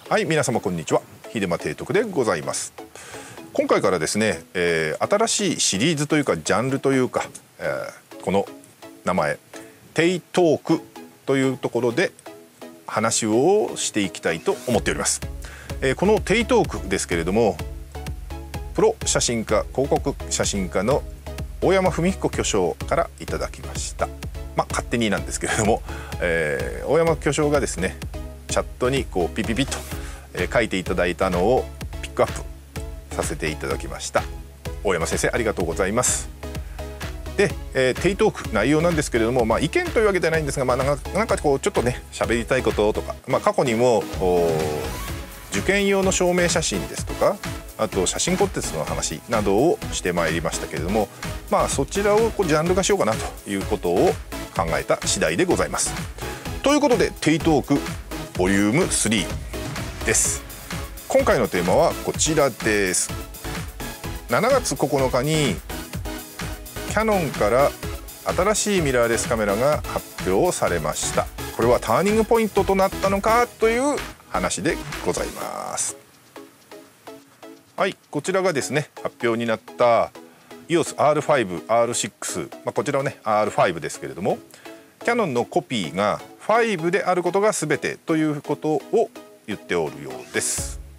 はい、皆様こんにちは。秀間提督でございます。今回からですね、新しいシリーズというかジャンルというか、この名前テイトークというところで話をしていきたいと思っております。このテイトークですけれども、プロ写真家広告写真家の大山文彦巨匠からいただきました。勝手になんですけれども、大山巨匠がですねチャットにこうピピピと書いていただいたのをピックアップさせていただきました。大山先生ありがとうございます。で、テイトーク内容なんですけれども、意見というわけではないんですが、なんかこうちょっとね喋りたいこととか、過去にも受験用の証明写真ですとか、あと写真コンテストの話などをしてまいりましたけれども、そちらをこうジャンル化しようかなということを考えた次第でございます。ということでテイトークボリューム3です。今回のテーマはこちらです。7月9日にキヤノンから新しいミラーレスカメラが発表されました。これはターニングポイントとなったのかという話でございます。はい、こちらがですね発表になった EOS R5、R6、こちらはね R5 ですけれども、キヤノンのコピーが5であることが全てということを言っておるようです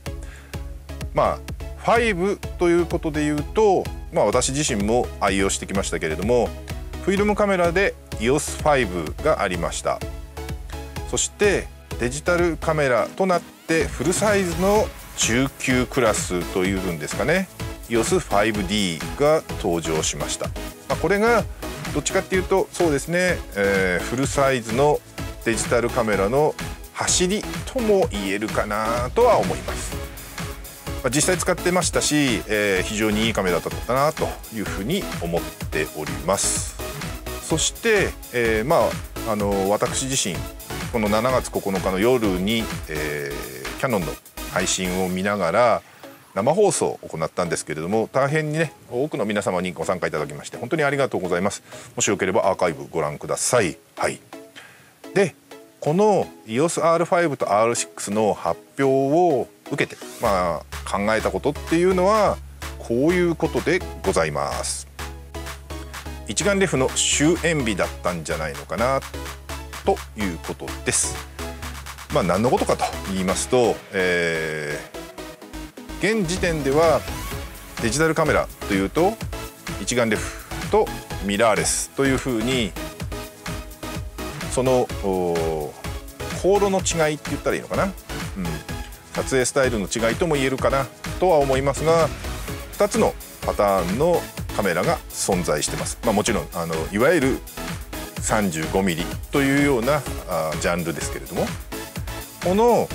。5ということで言うと、私自身も愛用してきましたけれども、フィルムカメラで EOS5 がありました。そしてデジタルカメラとなってフルサイズの中級クラスというんですかね、 EOS5D が登場しました。これがどっちかっていうとそうですね、フルサイズのデジタルカメラの走りとも言えるかなとは思います。実際使ってましたし、非常にいいカメラだったなというふうに思っております。そして、私自身この7月9日の夜に、キヤノンの配信を見ながら生放送を行ったんですけれども、大変にね多くの皆様にご参加いただきまして本当にありがとうございます。もしよければアーカイブご覧ください。はい。でこの EOS R5 と R6 の発表を受けて、考えたことっていうのはこういうことでございます。一眼レフの終焉日だったんじゃないのかなということです。何のことかと言いますと、現時点ではデジタルカメラというと一眼レフとミラーレスというふうにその航路の違いって言ったらいいのかな、撮影スタイルの違いとも言えるかなとは思いますが、2つのパターンのカメラが存在してます。もちろんいわゆる 35mm というようなジャンルですけれども、この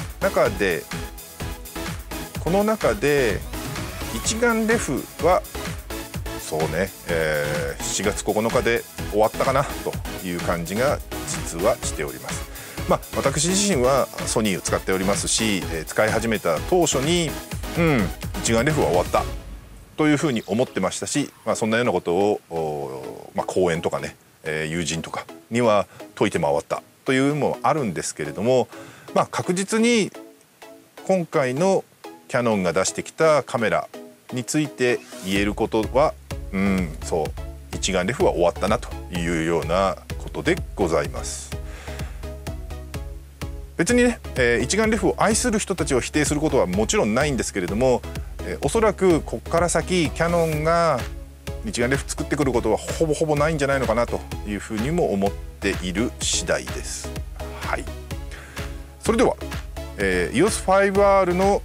中で一眼レフはそうね、7月9日で終わったかなという感じが実はしております。私自身はソニーを使っておりますし、使い始めた当初に一眼レフは終わったというふうに思ってましたし、そんなようなことを講演とかね、友人とかには解いて回ったというのもあるんですけれども、確実に今回のキヤノンが出してきたカメラについて言えることはそう一眼レフは終わったなというようなことでございます。別にね、一眼レフを愛する人たちを否定することはもちろんないんですけれども、おそらくここから先キヤノンが一眼レフ作ってくることはほぼほぼないんじゃないのかなというふうにも思っている次第です。はい。それでは、EOS5R の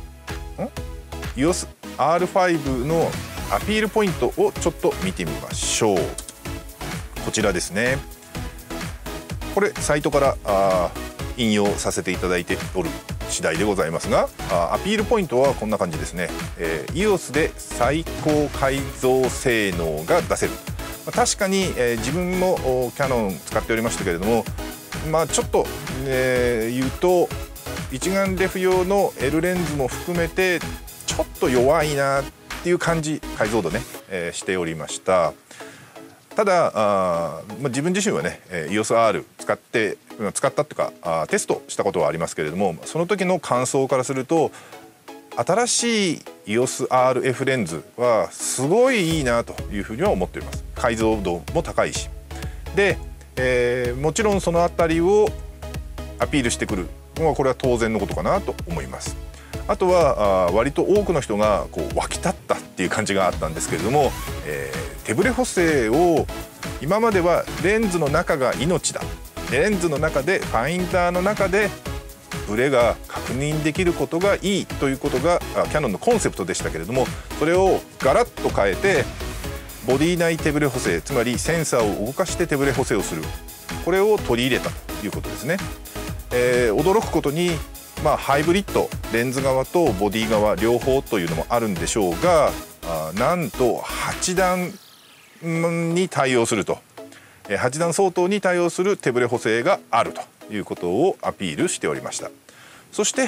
EOS R5 のアピールポイントをちょっと見てみましょう。こちらですね。これサイトから引用させていただいておる次第でございますが、アピールポイントはこんな感じですね。EOS で最高解像性能が出せる。確かに、自分もキヤノン使っておりましたけれども、ちょっと、言うと一眼レフ用の L レンズも含めてちょっと弱いなっていう感じ、解像度ね、しておりました。 ただ自分自身はね EOS-R 使ったっていうかテストしたことはありますけれども、その時の感想からすると新しい EOS-RF レンズはすごいいいなというふうには思っております。解像度も高いしで、もちろんそのあたりをアピールしてくるのはこれは当然のことかなと思います。あとは割と多くの人がこう湧き立ったっていう感じがあったんですけれども、手ブレ補正を今まではレンズの中が命だ、レンズの中でファインダーの中でブレが確認できることがいいということがキヤノンのコンセプトでしたけれども、それをガラッと変えてボディ内手ブレ補正、つまりセンサーを動かして手ブレ補正をする、これを取り入れたということですね。驚くことにハイブリッド、レンズ側とボディ側両方というのもあるんでしょうが、なんと8段に対応すると、8段相当に対応する手ブレ補正があるということをアピールしておりました。そして、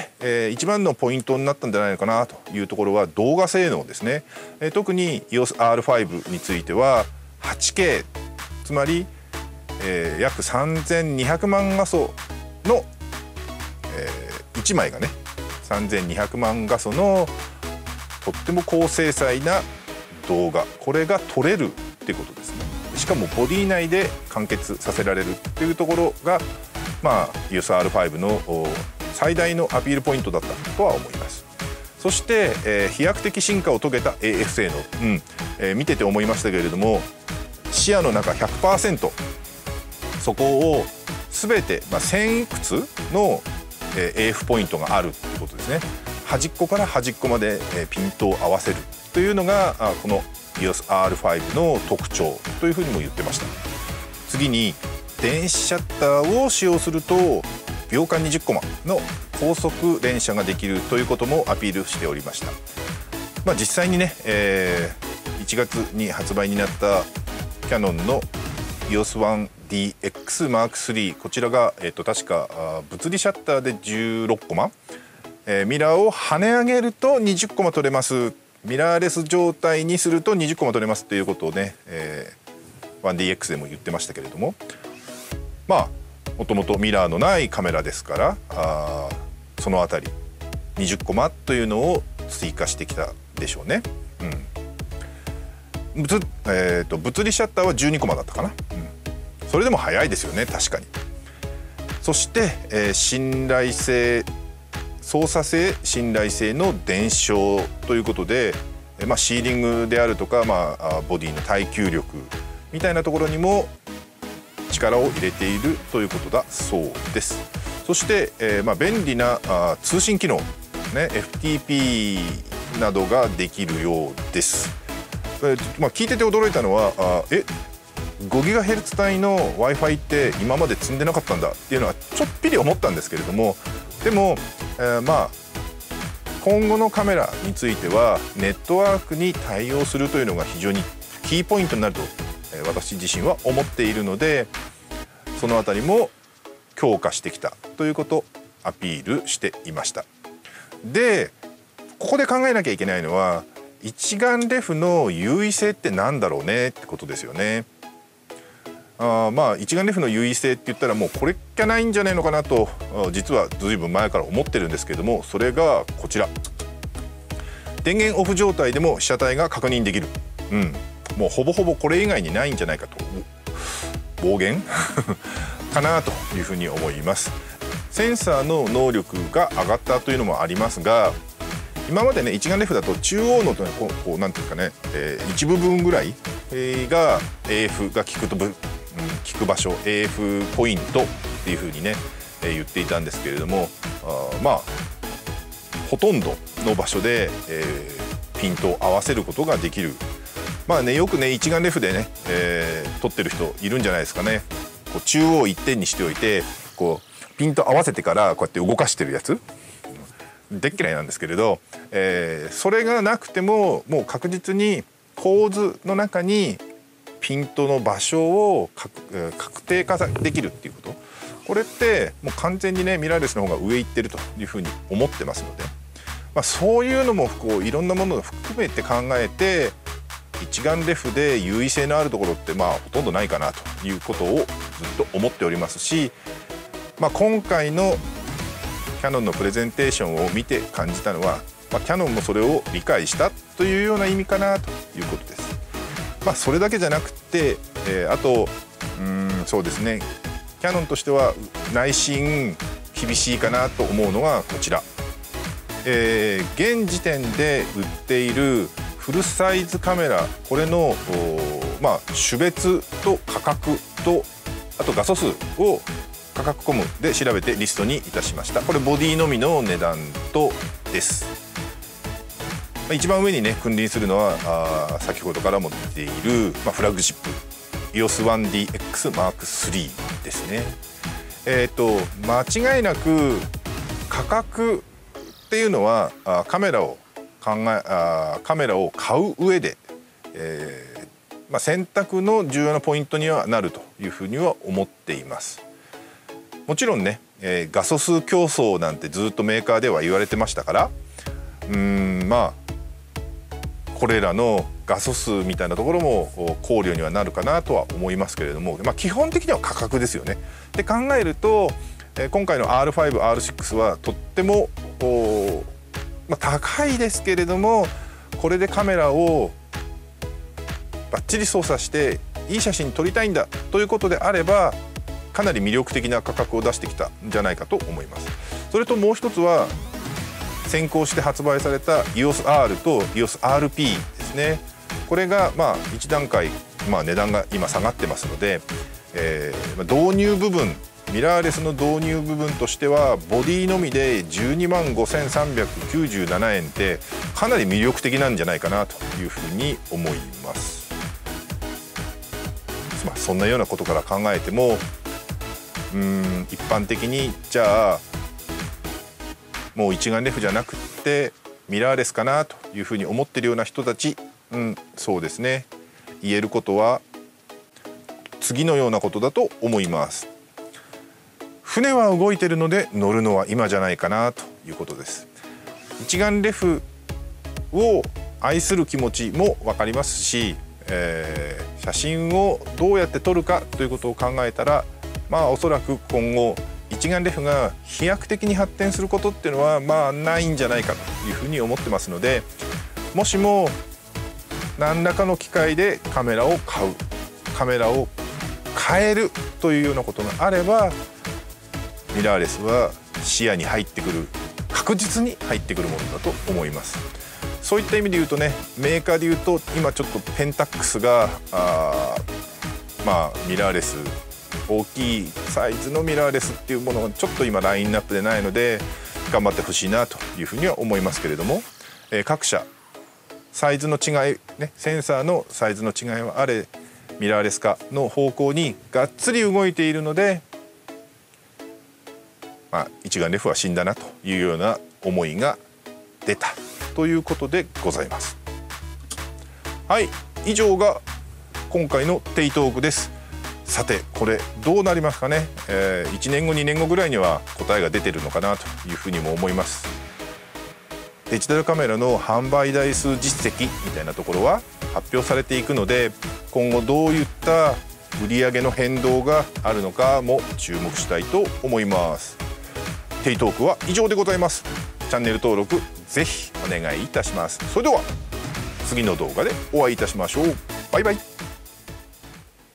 一番のポイントになったんじゃないのかなというところは動画性能ですね。特に EOS-R5 については 8K、 つまり、約3200万画素の、1枚がね3200万画素のとっても高精細な動画、これが撮れるっていうことですね。しかもボディ内で完結させられるっていうところが、EOS-R5 の最大のアピールポイントだったとは思います。そして、飛躍的進化を遂げた AF 性能、見てて思いましたけれども、視野の中 100%、 そこを全て、1000いくつのAF ポイントがあるということですね。端っこから端っこまでピントを合わせるというのがこの EOS-R5 の特徴というふうにも言ってました。次に電子シャッターを使用すると秒間20コマの高速連写ができるということもアピールしておりました。実際にね、1月に発売になったキヤノンの EOS-1DX Mark III、 こちらが、確か物理シャッターで16コマ、ミラーを跳ね上げると20コマ撮れます、ミラーレス状態にすると20コマ撮れますということをね、1DX でも言ってましたけれども、もともとミラーのないカメラですからそのあたり20コマというのを追加してきたでしょうね。物理シャッターは12コマだったかな、それでも早いですよね、確かに。そして、信頼性、操作性信頼性の伝承ということで、シーリングであるとか、ボディの耐久力みたいなところにも力を入れているということだそうです。そして、便利な通信機能、FTP などができるようです。聞いてて驚いたのは5GHz 帯の Wi-Fi って今まで積んでなかったんだっていうのはちょっぴり思ったんですけれども、でも、今後のカメラについてはネットワークに対応するというのが非常にキーポイントになると私自身は思っているので、そのあたりも強化してきたということをアピールしていました。でここで考えなきゃいけないのは一眼レフの優位性ってなんだろうねってことですよね。一眼レフの優位性って言ったらもうこれっきゃないんじゃないのかなと実はずいぶん前から思ってるんですけども、それがこちら、電源オフ状態でも被写体が確認できる、もうほぼほぼこれ以外にないんじゃないかと暴言かなというふうに思います。センサーの能力が上がったというのもありますが、今までね一眼レフだと中央のこうなんていうかね、一部分ぐらいが AF が効く場所 AF ポイントっていうふうにね言っていたんですけれども、ほとんどの場所でピントを合わせることができる。よくね一眼レフでね撮ってる人いるんじゃないですかね。こう中央一点にしておいてこうピント合わせてからこうやって動かしてるやつでっ嫌いなんですけれど、それがなくてももう確実に構図の中にピントの場所を確定化できるっていうこと、これってもう完全にねミラーレスの方が上行ってるというふうに思ってますので、そういうのもこういろんなものを含めて考えて一眼レフで優位性のあるところってほとんどないかなということをずっと思っておりますし、今回のキヤノンのプレゼンテーションを見て感じたのは、キヤノンもそれを理解したというような意味かなということです。それだけじゃなくて、あとそうですね、キヤノンとしては内心厳しいかなと思うのがこちら、現時点で売っているフルサイズカメラ、これの種別と価格とあと画素数を価格コムで調べてリストにいたしました。これボディのみの値段とです。一番上にね君臨するのは先ほどからも出ている、フラッグシップ EOS1DX Mark III ですね。間違いなく価格っていうのはカメラを買う上で、選択の重要なポイントにはなるというふうには思っています。もちろんね、画素数競争なんてずっとメーカーでは言われてましたから、これらの画素数みたいなところも考慮にはなるかなとは思いますけれども、基本的には価格ですよね。で考えると、今回の R5、R6 はとっても高いですけれども、これでカメラをバッチリ操作していい写真撮りたいんだということであれば、かなり魅力的な価格を出してきたんじゃないかと思います。それともう一つは先行して発売された EOSR と EOSRP ですね。これが一段階値段が今下がってますので、導入部分、ミラーレスの導入部分としてはボディのみで12万5397円ってかなり魅力的なんじゃないかなというふうに思います。そんなようなことから考えても一般的にじゃあもう一眼レフじゃなくってミラーレスかなというふうに思ってるような人たち、そうですね、言えることは次のようなことだと思います。船は動いてるので乗るのは今じゃないかなということです。一眼レフを愛する気持ちも分かりますし、写真をどうやって撮るかということを考えたら、おそらく今後一眼レフが飛躍的に発展することっていうのはないんじゃないかというふうに思ってますので、もしも何らかの機会でカメラを買う、カメラを変えるというようなことがあれば、ミラーレスは視野に入ってくる、確実に入ってくるものだと思います。そういった意味で言うとね、メーカーで言うと今ちょっとペンタックスがミラーレス、大きいサイズのミラーレスっていうものがちょっと今ラインナップでないので頑張ってほしいなというふうには思いますけれども、各社サイズの違いね、センサーのサイズの違いはあれミラーレス化の方向にがっつり動いているので、一眼レフは死んだなというような思いが出たということでございます。はい、以上が今回のテイトークです。さてこれどうなりますかね。1年後2年後ぐらいには答えが出てるのかなというふうにも思います。デジタルカメラの販売台数実績みたいなところは発表されていくので、今後どういった売上の変動があるのかも注目したいと思います。テイトークは以上でございます。チャンネル登録ぜひお願いいたします。それでは次の動画でお会いいたしましょう。バイバイ。